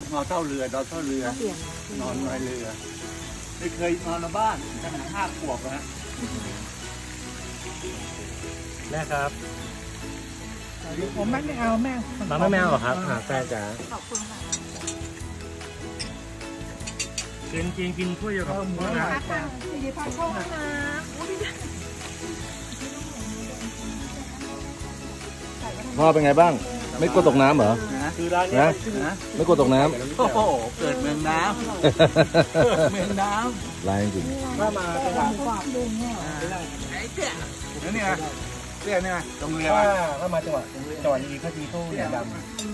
นอนเท่าเรือนอนนอนในเรือไม่เคยนอนในบ้านตั้งแต่5 ขวบนะแม่ครับผมไม่เอาแม่ไม่เอาหรอครับแฟนจ๋าขอบคุณค่ะกินถ้วยเดียวกับพ่อนะสิริพันธ์เข้าห้องน้ำพ่อเป็นไงบ้างไม่กลัวตกน้ำเหรอคือร้านนี้นะไม่กลัวตกน้ำโอ้โหเกิดเมืองน้ำเมืองน้ำลายจริงถ้ามาจังหวัดไอ้เตี้ยนี่ไงเตี้ยนี่ไงตรงเรือถ้ามาจังหวัดนี้เขาจีตู้เนี่ยดำ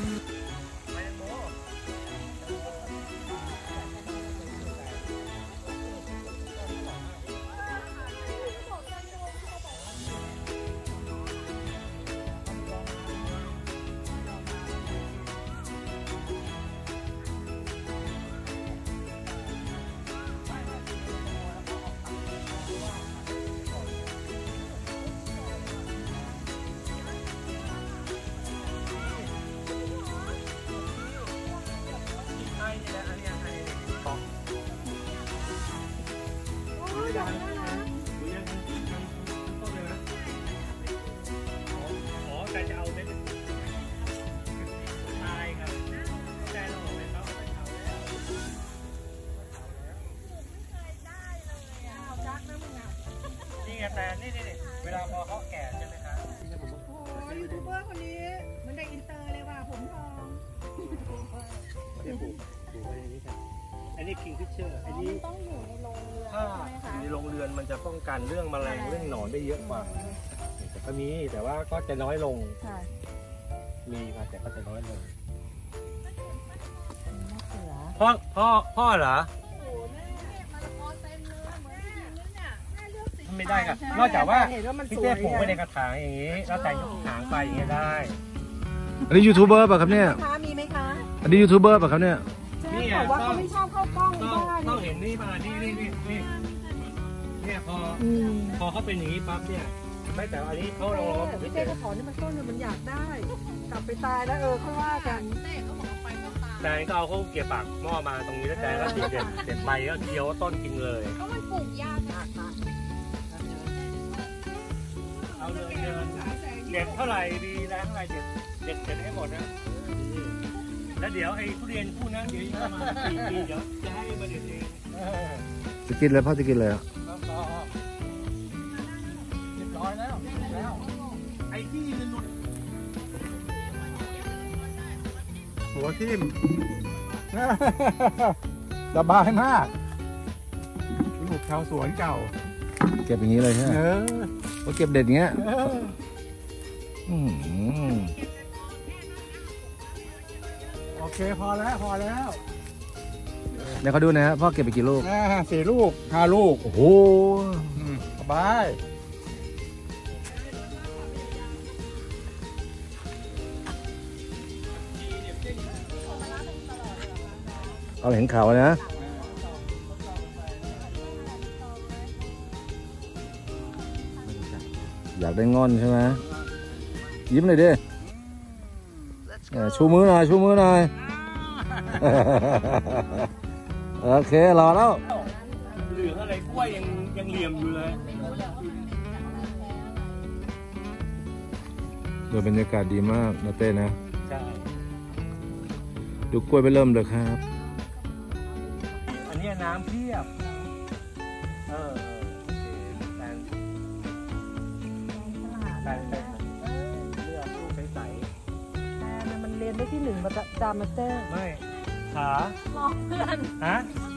แต่นี่เวลาพอเขาแก่ใช่ไหมครับโอ้ยูทูบเบอร์คนนี้เหมือนเด็กอินเตอร์เลยว่ะผมทองอันนี้คิงฟิชเชอร์อันนี้ต้องอยู่ในโรงเรือนถ้าอยู่ในโรงเรือนมันจะป้องกันเรื่องแมลงเรื่องหนอนได้เยอะกว่าแต่ก็มีแต่ว่าก็จะน้อยลงมีค่ะแต่ก็จะน้อยลงพ่อเหรอไม่ได้ครับนอกจากว่าพี่เต้ปลูกไว้ในกระถางอย่างนี้แล้วแต่ยกกระถางไปอย่างนี้ได้อันนี้ยูทูบเบอร์ป่ะครับเนี่ยมีไหมคะอันนี้ยูทูบเบอร์ป่ะครับเนี่ยนี่บอกว่าเขาไม่ชอบเข้ากล้องต้องเห็นนี่มานี่เนี่ยพอเขาเป็นอย่างนี้ปั๊บเนี่ยไม่แต่อันนี้เขาลองพี่เต้ก็ขอนี่มันต้นมันอยากได้กลับไปตายแล้วค่อยว่ากันแต่ก็เอาเขาเกี่ยวปากหม้อมาตรงนี้แล้วแต่ก็เด็ดใบก็เคี้ยวต้นกินเลยก็มันปลูกยากเอาเลยเด็ดเท่าไหร่ดีนะเท่าไหร่เด็ดให้หมดนะแล้วเดี๋ยวไอ้ทุเรียนคู่นั้นเดี๋ยวจะมา4 ปีเดี๋ยวจะให้มาเด็ดเองจะกินเลยพ่อจะกินเลยอ่ะเรียบร้อยแล้วไอ้ที่มันหลุดหัวทิ่มสบายมากลูกชาวสวนเก่าเก็บอย่างนี้เลยใช่ไหมว่าเก็บเด็ดอย่างเงี้ยโอเคพอแล้วเดี๋ยวเขาดูนะฮะพ่อเก็บไปกี่ลูก 4 ลูก5 ลูกโอ้โหสบายเราเห็นข่าวนะอยากได้งอนใช่ไหมยิ้มเลยดิชูมือหน่อยโอเครอแล้วเหลืออะไรกล้วยยังเหลี่ยมอยู่เลยโดยบรรยากาศดีมากนะเต้นะใช่ดูกล้วยไปเริ่มเลยครับอันนี้น้ำเพียบเลือกลูกใสๆมันเรียนได้ที่1 ประจำมาสเตอร์ไม่ขาลองเพื่อนฮะ